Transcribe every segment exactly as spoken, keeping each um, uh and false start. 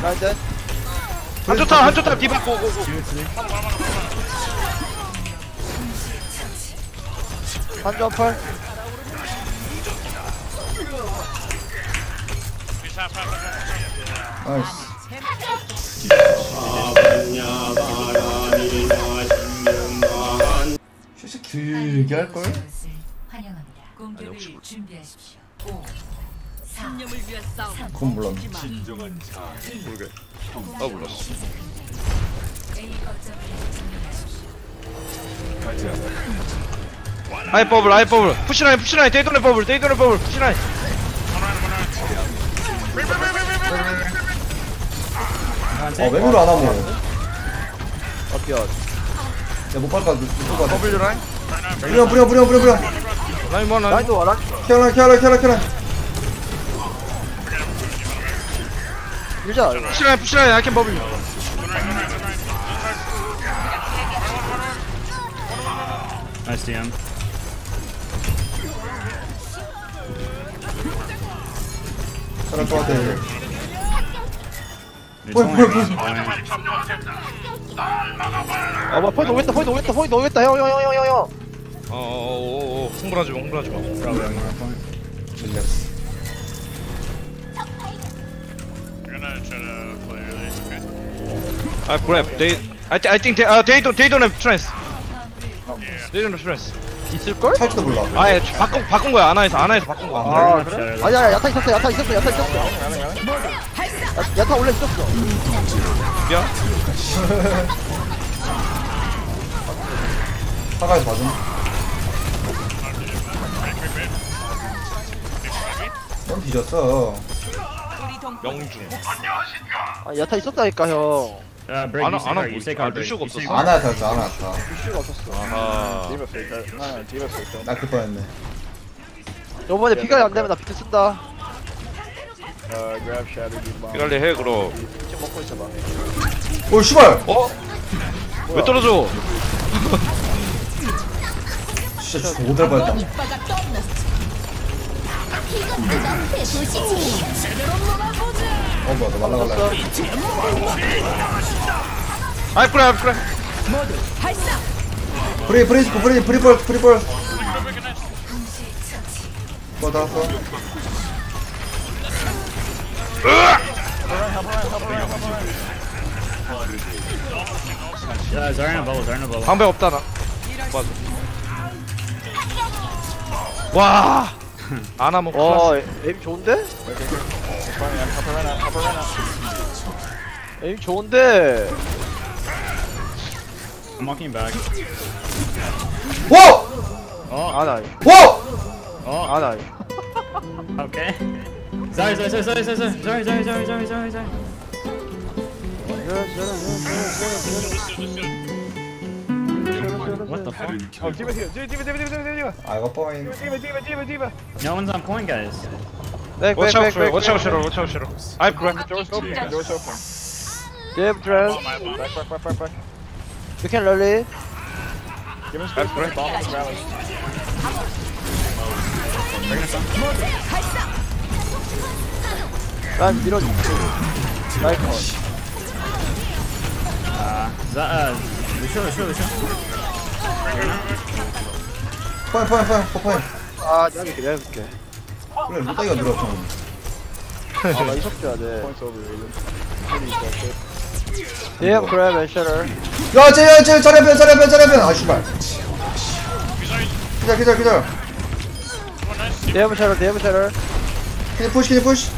라이트 한쪽 탑 한쪽 탑 디바 고고고. 한점 펄 나이스. 슈시 길게 할걸? 환영합니다. 공격을 준비하십시오. 오, 사, 그건 몰랐네. 모르게. 아 몰랐어. A 거점을 점령하십시오. 아이 버블 아이 버블. 푸시라인 푸시라인 데이돈의 버블 데이돈의 버블 푸시라인. 어 왼으로 안 하고. 어디야 야못 갈까? 못 갈까? 버블 라인. 뿌려 뿌려 뿌려 뿌려 뿌려. 라인 뭐 라인. 라이트 와라 켜라 켜라 켜라 켜라. 밀자 이거 푸시라인 푸시라인 아이캔 버블. Nice D M. 켜라 또 같아. It's 뭐야, only 뭐야, one point. 아뭐 포인트 오겠다 포인트 오겠다 포인트 오겠다 형 형 형 형 형형 어어어어 홍보하지 마 홍보하지 마. Probably only one point. 질렸어. 아 그랩 데이. I I think they 아 데이돈 데이돈의 트랜스. 데이돈의 트랜스. 있을걸? 살지도 몰라. 아예 바꾼 바꾼 거야 아나에서 아나에서 바꾼 거야. 아 그래? 아니야 야타 있었어 야타 있었어 야타 있었어 야, 야타 원래 있었어 야 사과에서 봐줌. 넌 뒤졌어. 명중. 아 야타 있었다니까 형 Uh, break, 안 you 하- say 안 break, 하고 you say 있- 아, card break. 루시오가 You say 없었어? card 안 왔다 안 왔다. 이슈가 없었어 아하. 낚을 뻔했네. 요번에 피가 안 되면 나 비트 쓴다 피갈리 해 그럼. 지금 먹고 있어봐 오 씨발. 어? 왜 떨어져? 진짜 오될 뻔했다. 어 뭐야 너 말라갈래. 아이 그래 아이 그래. 프리 프리 프리 프리볼 프리볼. 뭐 나왔어? Uh, Zarya bubble, Zarya bubble. 방배 없다 나. 맞아. 와. 아나 먹. 와 에임 좋은데? 에임 좋은데 I'm walking back. 와! Oh, 아나 와! oh, 아나 okay. Zarya, Zarya, Zarya, Zarya, Zarya, Zarya, Zarya, Zarya, Zarya, Zarya. What the fuck? 어 디바 디바 디바 디바 디바 디바 디바. 아 이거 포인. 디바 디바 디바 디바. No one's on point, guys. Watch out for 백백백백 watch out for watch out for. 아이 그래. Jab dress You can rally 아이 그래. 난 밀어줘 라이커 Uh, Z- uh, Lucio, Lucio, Lucio. 포인 포인 포인 포인. 아 내가 이렇게 내가 이렇게 그래 루따기가 늘었어. 아나 이석 줘야 돼 Jab grab and shutter 야, 쟤, 야, 쟤, 자리변, 자리변, 자리변. 아, 씨발. 기절, 기절, 기절. Jab shutter Jab shutter 키니 푸시, 키니 푸시.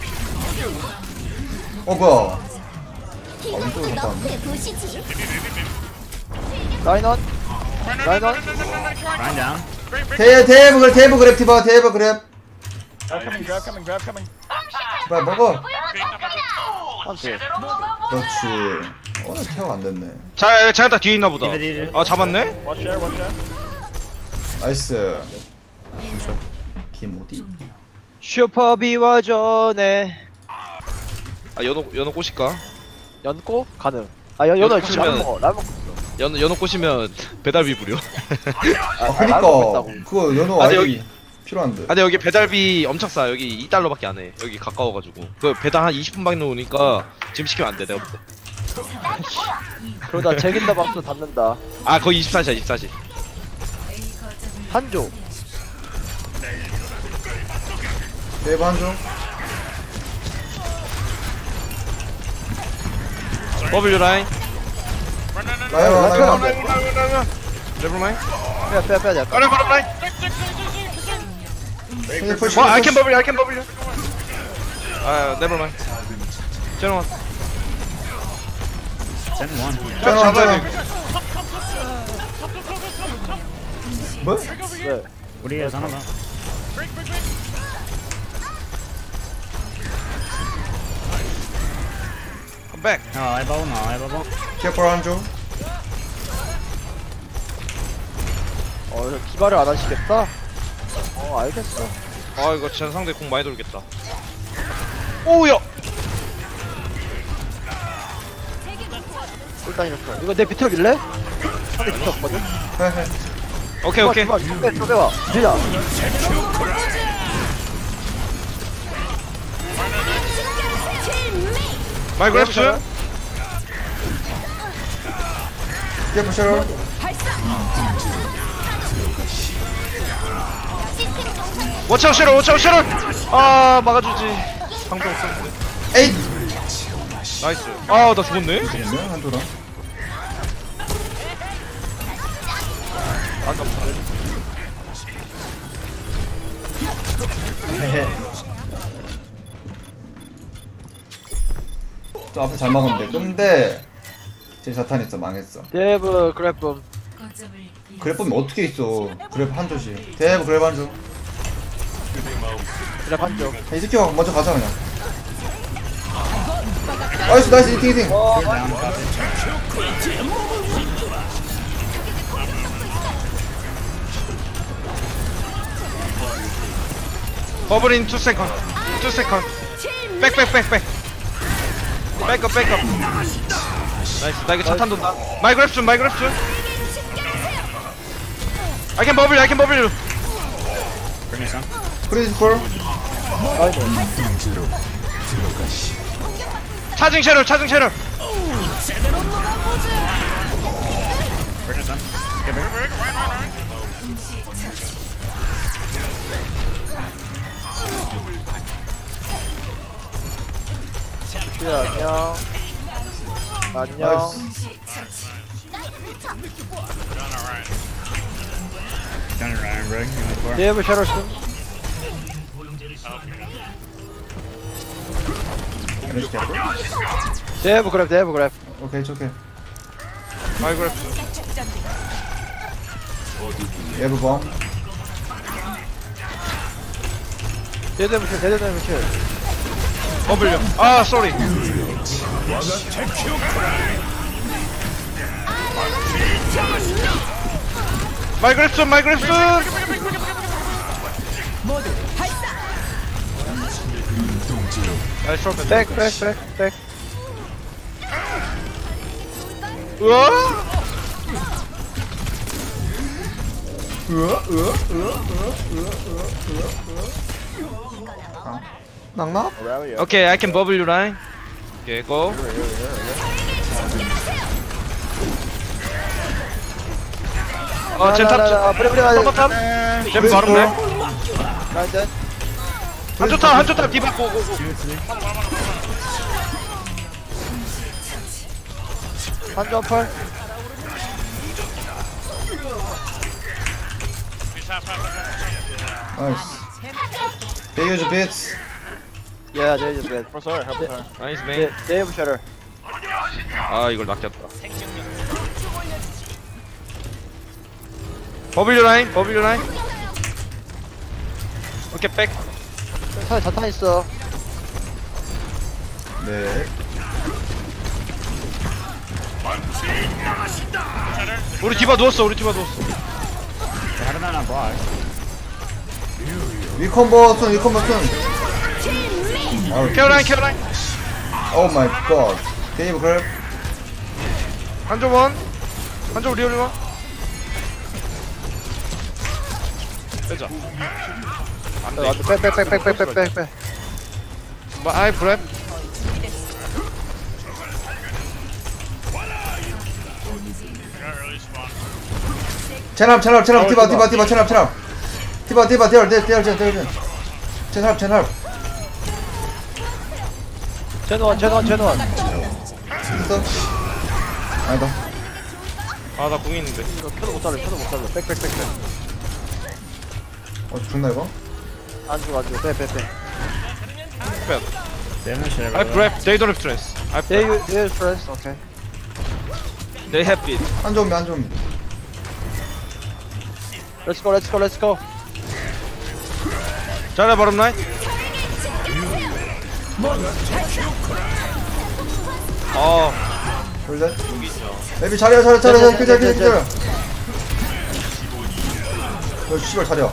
어, 뭐야. 아, 왼쪽으로 갔다 왔네. 라인원 라인원 Grind down. 대, 대브 그랩, 대브 그랩, 티바, 대브 그랩. 빨리 먹어. 한테 그렇지. 어, 나 케어가 안 됐네. 자 제가 다 뒤에 있나 보다. 디바, 디바. 아 잡았네. 나이스. 김어디? 슈퍼비와 전에 아 연어 연어 꼬실까? 연고? 가능 아 연, 연어 지금 연어 라면 먹어 라면 먹어 연어 연어 꼬시면 배달비 무료. 아, 라면 그니까. 먹었다고. 그거 연어 아, 근데 아이디. 여기- 필요한데. 아 근데 여기 배달비 엄청 싸. 여기 이 달러밖에 안 해. 여기 가까워가지고 그 배달 한 이십 분밖에 오니까 지금 시키면 안 돼. 내가 볼 때. 그러다 제긴다 박스 닫는다. 아 거의 이십사 시야 이십사 시. A 거점을 한조. 데이브 한중. W 라인. 라이브 라이브 라이브. 안 돼. 레벨 라인. 빼야 빼야 빼야 돼. 레벨 라인. 근데 푸시. 어, I can bubble, I can bubble. 아, never mind. 제노 Ten one. 짠 잡아야 짠. 돼. 뭐? 네. 우리에서 하나 봐. Come back. 아, 알바보 나, 알바보. 케어풀 한중. 어 이거 기발을 안 하시겠다. 어 알겠어. 아, 이거 쟤 상대 공 많이 돌겠다. 오우야. 일단 이렇게. 이거 내 비틀어줄래? 상대 비틀었거든. 헤헤. 오케이, 오케이. 네, 초대와. 밀자. 마이 그래프트. 케어풀 쉐럴. 워치아웃 쉐럴, 워치아웃 쉐럴. 아, 막아주지. 방금 없었는데. 에잇. 나이스. 아, 나 죽었네. 됐네 한조랑. 아깝다. 헤헤. 저 앞에 잘 막으면 돼. 근데 제 자탄 있어 망했어. 데브 그래프. 거점을 그랩 보면 어떻게 있어? 그랩 한조지. 대부 그랩 한조. 그래프 한조. 이 새끼가 먼저 가자 그냥. 나이스 나이스 이팅 이팅. 어 버블 인 two second. two second. 백, 백, 백, 백. 백업, 백업. 나이스. 나 이거 차탄 돈다. 마이 그래프트, 마이 그래프트. I can bubble, I can bubble you. Bring me some. 크리스콜. 차징 쉐럴, 차징 쉐럴. Bring me some. Get back. 네, 안녕. 안녕. 나이스. Turn around, bro. Give me four. 데브 쉐럴슨. 이렇게 하고. 데브 그래프 데브 그래프. 오케이 오케이. 마이 그래프트. 예브 범. 데브 쉐 데브 쉐. 버블요. 아, 쏘리. 마이 그래프트, 마이 그래프트. 나이스 트로피. 백, 백, 백, 백. 우와. 으아 으아 으아 으아 으아 으아. 낙낙? Okay, I can bubble you line. Okay, go. 어, 젠 탑. 아, 뿌려 뿌려. 탑, 탑. 젠 바로네. 나 이제 한조 탑, 한조 탑. 디바 고, 고, 고. 한점 펄. 나이스. They use bits. 야, 데브 쉐. 나이스 메인. 데브 쉐럴. 아, 이걸 낚였다. 버블 유 라인, 버블 유 라인. 오케이, 백. 사에 자탄 있어. 네. 우리 디바 누웠어, 우리 디바 누웠어. How did that not block? 위컴버 순 위컴버 순. 아우, 케어 라인, 케어 라인. 오 마이 갓. 데이브 그랩. 한조 원. 한조 우리 우리 원. 빼자. 안돼. 빼빼빼빼빼빼빼빼. 마이 브랩. 채납 채납 채납 티바 티바 티바 채납 채납 티바 티바 티바 티바 티바 티바 채납 채납 제노원 제노원 제노원. 있어? 아니다. 아나 궁 있는데. 이거 켜도 못 잘라 켜도 못 잘라. 빽빽빽빽. 어 죽나 이거? 안 죽어 안 죽어. 빼빼빼. 빼. Damn shit. I brave. They don't have stress. I They brave. use they use friends. Okay. They have it. 안 좋으면 안 좋으면 Let's go let's go let's go. 자리야 바로 나이. 어. 볼래? 맵이 자리야 자리야 자리야 자리야 기다려 기다려 기다려 너 씨발 자리야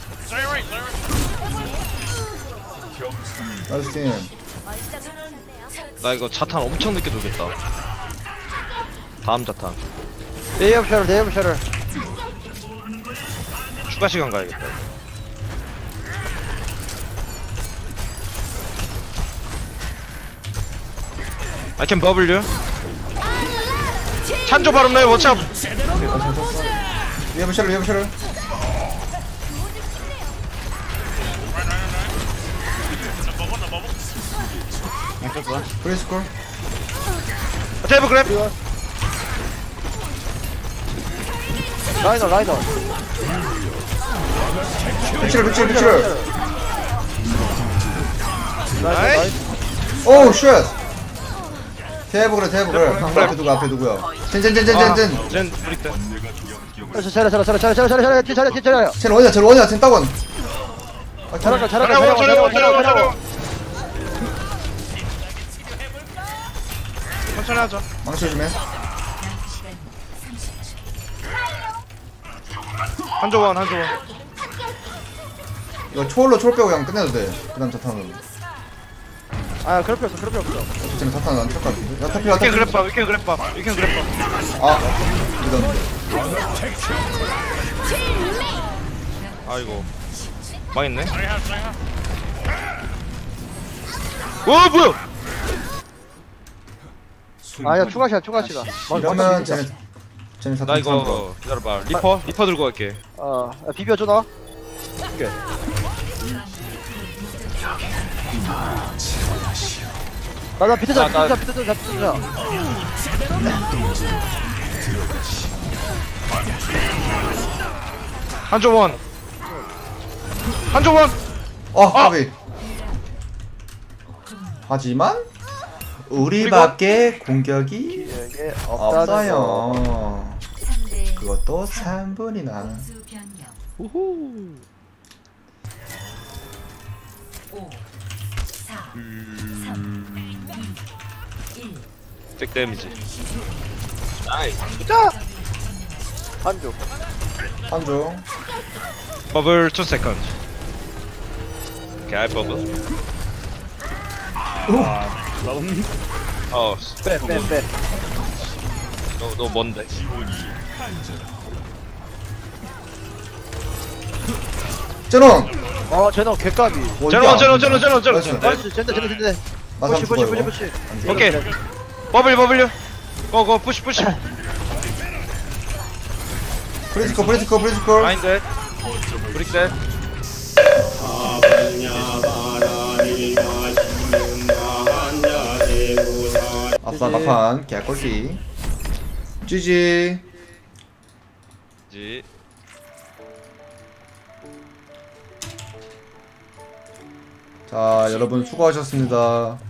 나이스 팀 나 이거 자탄 엄청 늦게 돌겠다. 다음 자탄. They have shuttle they have shuttle. 추가 시간 가야겠다. I can bubble you. 찬조 바로 나이 워치 앞. 위에 셔를 위에 셔를 프리스콜 테이블 그랩. 라이너 라이너. 피치를 피치를 피치를 라이너 나이스. 라이너. 오우 쉣 대부 그래 대부 그래 앞에 누구 앞에 누구야 젠젠젠젠젠젠 젠 브릭 때. 그래서 차려 차려 차려 차려 차려 차려 차려 차려 차려 차려. 쟤는 어디야 쟤는 어디야 쟤는 따원 아 차려가 차려가 차려 차려가 차려 차려가 차려 차려가. 차려. 천천히 하자. 망치 조심해 한조원 한조원. 이거 초월로 초월 빼고 그냥 끝내도 돼그 다음 자탄으로 아 그럴 필요 없어 그럴 필요 없어. 쟤는 자탄 안 찰것 같은데 야타필 위켄 야타필 그랩밥 위켄 그랩밥 위켄 그랩밥. 아 이런데 아이고 망했네. 와 뭐야? 아야 추가 시간 추가 시간. 이러면 쟤는 쟤는 나 자탄 처음 이거 기다려봐. 리퍼 리퍼 들고 갈게. 어 야, 비벼줘 너. 오케이. 나나 비트자 나, 나- 비트자 비트자 비트자. 한조원 한조원. 어 까비 하지만 우리밖에 공격이 이게 없다는 거. 없어요 삼 대 그것도 삼 분이나 공수 변경. 우후. 오, 사, 삼, 이, 일. 백 데미지. 나이스. 한쪽. 한중 버블 two seconds. 오케이, I bubble. 어, 빼 빼 빼. 너, 너 뭔데? 제논 어 제노 개값이. 제노, 제노, 제노, 제노, 제노. 나이스. 나이스 젠데 젠데 젠데. 나 푸시 죽어 푸시 이거 푸시 푸시. 안 죽어. 오케이. 버블, 버블요. 고고, 푸시, 푸시. 프리스콜 프리스콜 프리스콜 마인드. 브릭 대. 아싸 막판 개꿀띠 지지 지. 자 여러분 수고하셨습니다